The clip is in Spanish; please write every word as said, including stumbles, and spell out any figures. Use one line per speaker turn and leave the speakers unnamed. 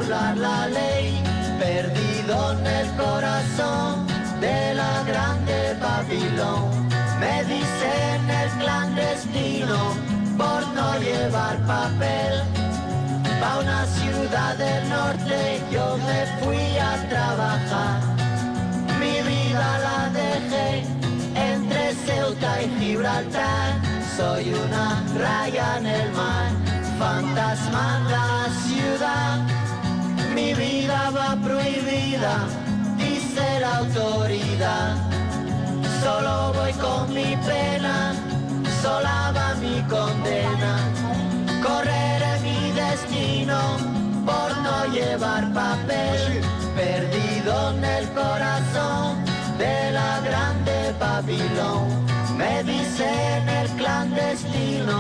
burlar la ley, perdido en el corazón de la grande Babilón. Me dicen el clandestino por no llevar papel. Pa' una ciudad del norte yo me fui a trabajar. Mi vida la dejé entre Ceuta y Gibraltar. Soy una raya en el mar, fantasma en la ciudad. Mi vida va prohibida, dice la autoridad. Solo voy con mi pena, sola va mi condena. Correré mi destino por no llevar papel, perdido en el corazón de la grande Babilón. Me dicen el clandestino.